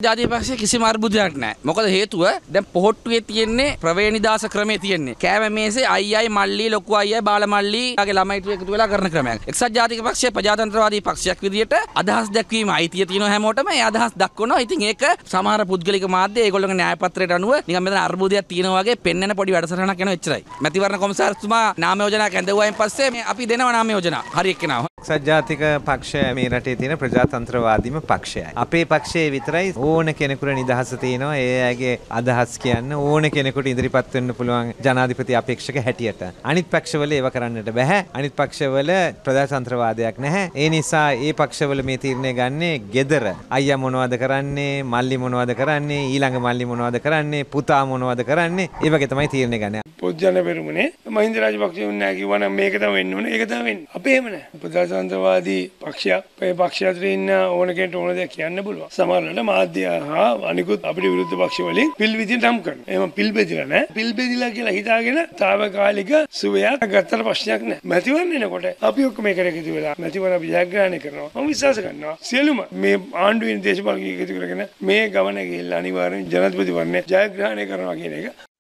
ජාතික පක්ෂයේ කිසිම අර්බුදයක් නැහැ. මොකද හේතුව දැන් පොහොට්ටුවේ තියෙන්නේ ප්‍රවේණිදාස ක්‍රමයේ තියෙන්නේ. කෑම මේසේ අයියයි මල්ලි ලොකු අයියයි බාල මල්ලි යාගේ ළමයිට එකතු වෙලා කරන ක්‍රමයක්. එක්සත් ජාතික පක්ෂය ප්‍රජාතන්ත්‍රවාදී පක්ෂයක් විදියට අදහස් දැක්වීම අයිතිය තියෙනවා හැමෝටම. ඒ අදහස් දක්වනවා. ඉතින් ඒක සමහර පුද්ගලික මාධ්‍ය ඒගොල්ලෝගේ න්‍යාය පත්‍රයට අනුව නිකන් මෙතන අර්බුදයක් තියෙනවා වගේ පෙන්වන පොඩි වැඩසටහනක් යනවා එච්චරයි. මැතිවරණ කොමසාරිස්තුමා නාම යෝජනාවක් ඇඳවුවායින් පස්සේ මේ අපි දෙනවා නාම යෝජනා. හරි එක්කෙනා. එක්සත් ජාතික පක්ෂය මේ රටේ තියෙන ප්‍රජාතන්ත්‍රවාදීම පක්ෂයයි. අපේ පක්ෂයේ විතරයි ඕන කෙනෙකුට නිදහස තියෙනවා. ඒ අයගේ අදහස් කියන්න ඕන කෙනෙකුට ඉදිරිපත් වෙන්න පුළුවන් ජනාධිපති අපේක්ෂක හැටියට. අනිත් පක්ෂවල ඒව කරන්නට බෑ. අනිත් පක්ෂවල ප්‍රජාතන්ත්‍රවාදයක් නැහැ. ඒ නිසා ඒ පක්ෂවල මේ තීරණය ගන්නේ gedara. අයියා මොනවද කරන්නේ? මල්ලි මොනවද කරන්නේ? ඊළඟ මල්ලි මොනවද කරන්නේ? පුතා මොනවද කරන්නේ? ඒ වගේ තමයි තීරණය ගන්නේ. පොත්ජන පෙරමුණේ මහින්ද රාජපක්ෂ උන්නේ කිව්වනම් මේක තමයි වෙන්න ඕනේ. ඒක තමයි වෙන්නේ. අපේ එහෙම නැහැ. ප්‍රජාතන්ත්‍රවාදී පක්ෂයක්. මේ පක්ෂය අතර ඉන්න ඕන කෙනෙකුට ඕන දෙයක් කියන්න පුළුවන්. සමහරවිට මාධ්‍ය හා අනිකුත් අපිට විරුද්ධ පක්ෂ වලින් පිල් විදිහට නම් කරනවා. එහෙම පිල් බෙදිලා නැහැ. පිල් බෙදිලා කියලා හිතාගෙන తాවකාලික සුවයක් ගත්තට ප්‍රශ්නයක් නැහැ. මැතිවරණ එනකොට අපි ඔක්කොම එකට එකතු වෙලා මැතිවරණ අපි ජයග්‍රහණය කරනවා. මම විශ්වාස කරනවා සියලුම මේ ආණ්ඩුවේ දේශපාලකයෝ එකතු කරගෙන මේ ගමන ගිහිල්ලා අනිවාර්යෙන් ජනාධිපතිවරණය ජයග්‍රහණය කරනවා කියන එක